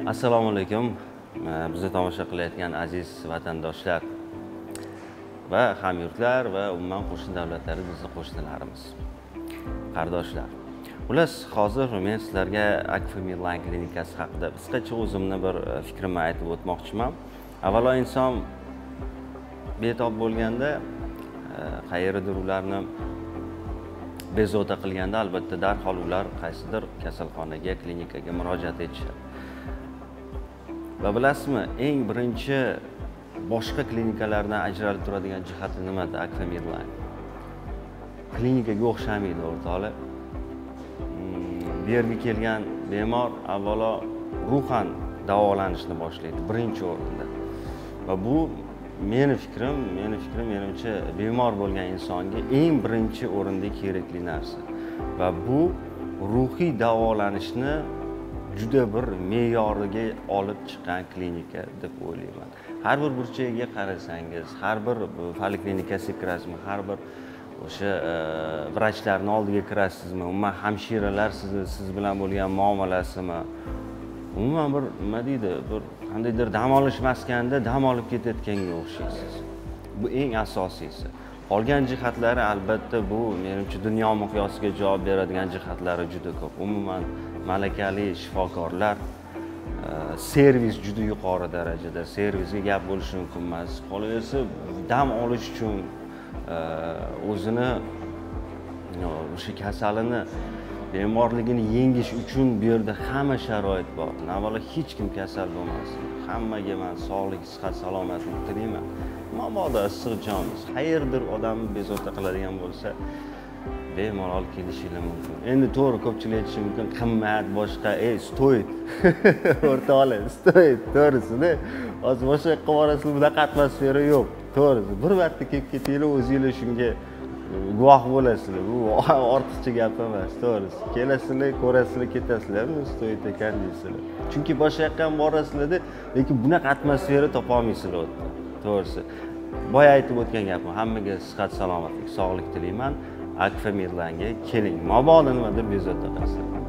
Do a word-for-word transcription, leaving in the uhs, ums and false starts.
Assalomu alaykum. Bizni tomosha qilayotgan aziz vatandoshlar va hamyurtlar va umuman qo'shni davlatlar, bizning qo'shnilarimiz, qardoshlar. Xullas, hozir men sizlarga Akfa Midline klinikasi haqida qisqacha o'zimni bir fikrimni aytib o'tmoqchiman. Avvalo, inson betob bo'lganda qayerdir ularni bezovta qilganda, albatta darhol ular qaysidir kasalxonaga, klinikaga murojaat etishadi. Va bilasizmi, eng birinchi boshqa klinikalardan ajralib turadigan jihati nimada? Akfa Midline klinikaga o'xshamaydi o'rtoqlar. Bu yerga kelgan bemor avvalo ruhan davolanishni boshlaydi birinchi o'rinda. Va bu meni fikrim, meni fikrim menimcha bemor bo'lgan insonga eng birinchi o'rinda kerakli narsa. Va bu ruhiy davolanishni juda bir me'yoriga olib chiqqan klinika deb o'ylayman. Har bir burchagiga qarasangiz, har bir poliklinikasiga kirasizmi, har bir o'sha vrachlarning oldiga kirasizmi, umuman hamshiralar sizni siz bilan bo'lgan muomalasimi, umuman bir nima deydi, bir qandaydir dam olish maskanida dam olib ketayotganga o'xshaysiz. Bu eng asosiysi. Qolgan jihatlari albatta bu menimcha dunyo miqyosiga javob beradigan jihatlari juda ko'p. Umuman malakali shifokorlar, servis juda yuqori darajada, servisga gap bo'lishi mumkin emas. Qolaversa, dam olish uchun o'zini o'sha kasalini, bemorligini yengish uchun bu yerda hamma sharoit bor. Avvalo hech kim kasal bo'lmasin. Hammaga men sog'lik, sihat, salomatlik tilayman. Mabodo issiq jonimiz qayerdir odamni bezovta qiladigan bo'lsa, bemalol kelishingiz mumkin. Endi to'g'ri ko'pchilik aytishi mumkin, qimmat, boshqa, ey, stoyt. O'rtoqlar, stoyt, to'g'risida. Hozir boshqa yoqqa borasizlar, bunaqa atmosfera yo'q. To'g'risi, bir marta kelib ketinglar, o'zingizlar shunga guvoh bo'lasizlar. Bu ortiqcha gap emas, to'g'risi. Kelasizlar, ko'rasizlar, ketasizlar, stoyt ekan deysizlar. Chunki boshqa yoqqa ham borasizlar-da, lekin bunaqa atmosfera topa olmaysizlar o'tda. To'g'risi. Boya aytib o'tgan gapim, hammaga sihat, salomatlik, sog'lik tilayman. Akfa Midline'ga keling. Mabodo nimadir bezovta qilsa.